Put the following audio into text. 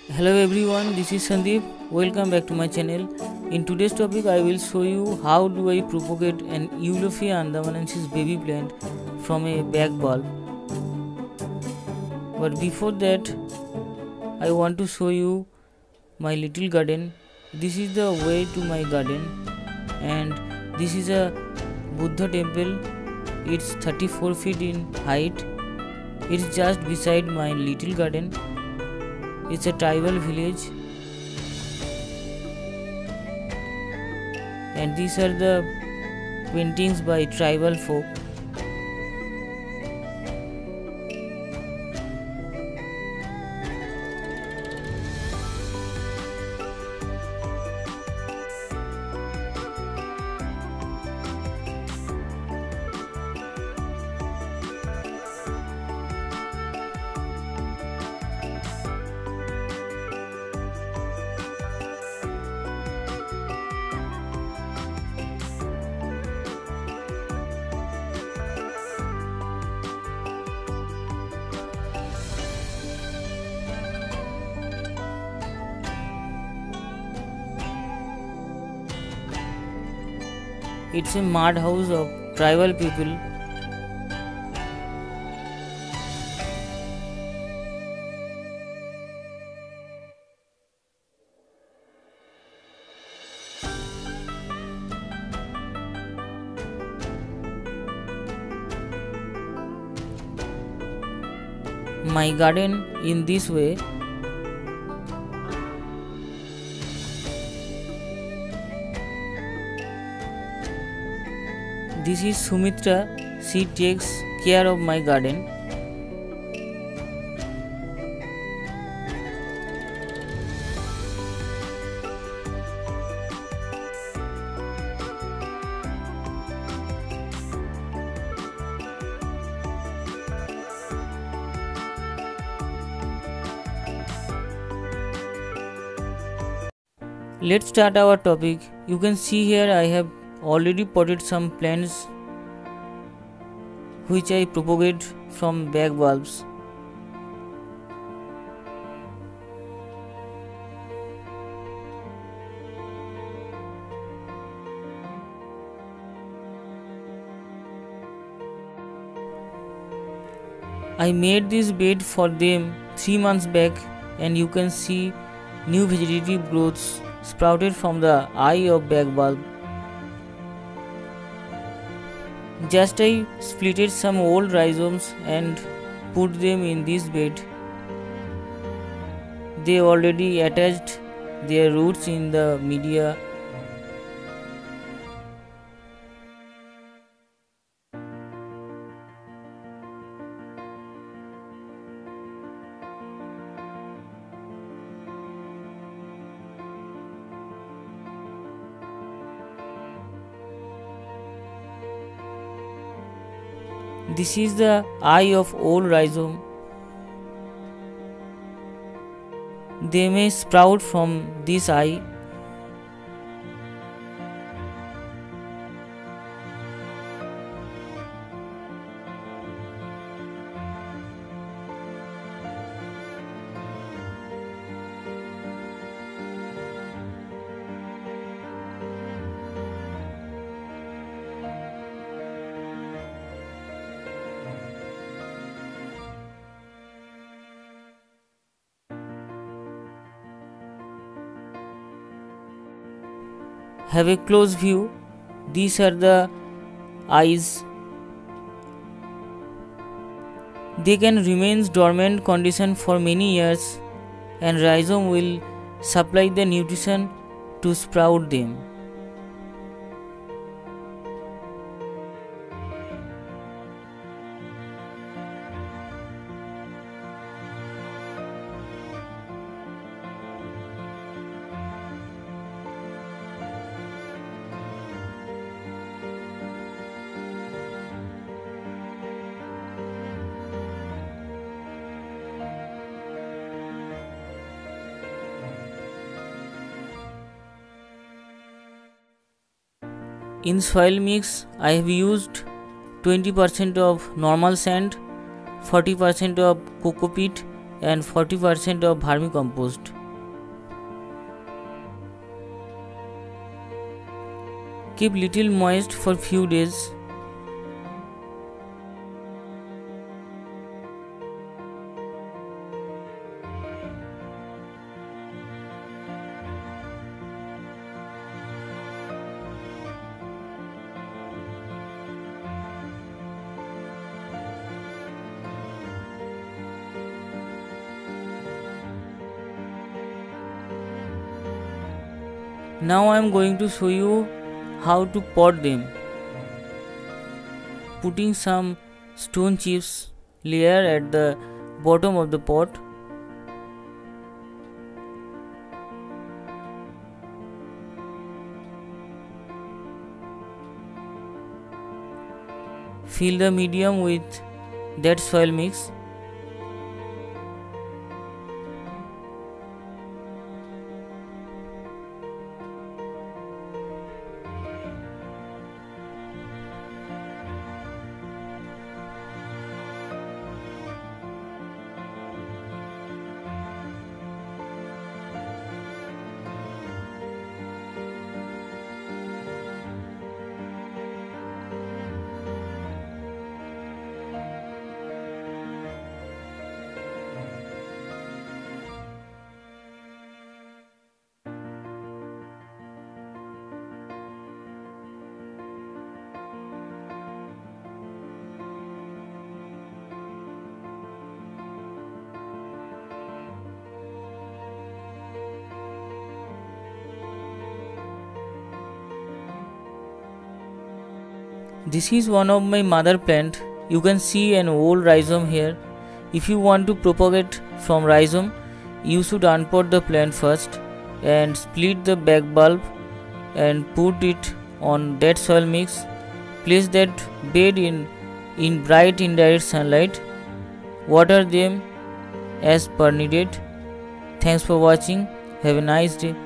Hello everyone, this is Sandeep. Welcome back to my channel. In today's topic, I will show you how do I propagate an Eulophia andamanensis baby plant from a bag bulb. But before that, I want to show you my little garden. This is the way to my garden, and this is a Buddha temple. It's 34 feet in height. It's just beside my little garden. It's a tribal village, and these are the paintings by tribal folk. It's a mud house of tribal people. My garden in this way. This is Sumitra. She takes care of my garden. Let's start our topic. You can see here I have already potted some plants which I propagate from bag bulbs. I made this bed for them 3 months back, and you can see new vegetative growths sprouted from the eye of bag bulb. Just I splitted some old rhizomes and put them in this bed. They already attached their roots in the media. This is the eye of old rhizome. They may sprout from this eye. Have a close view. These are the eyes. They can remain dormant condition for many years, and rhizome will supply the nutrition to sprout them. In soil mix, I have used 20% of normal sand, 40% of coco peat and 40% of vermicompost. Keep little moist for few days. Now I am going to show you how to pot them. Putting some stone chips layer at the bottom of the pot. Fill the medium with that soil mix. This is one of my mother plant. You can see an old rhizome here. If you want to propagate from rhizome, you should unpot the plant first and split the back bulb and put it on that soil mix. Place that bed in bright indirect sunlight. Water them as per needed. Thanks for watching. Have a nice day.